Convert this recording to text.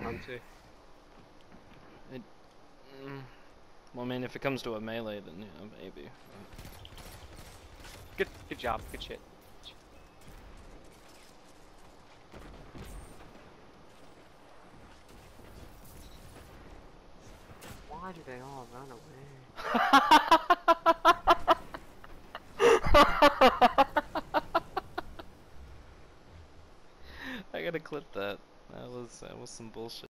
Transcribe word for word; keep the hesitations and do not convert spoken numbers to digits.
Hunter. It, mm, well, I mean, if it comes to a melee, then yeah, maybe. Good, good job, good shit. Why do they all run away? I gotta clip that. That was that was some bullshit.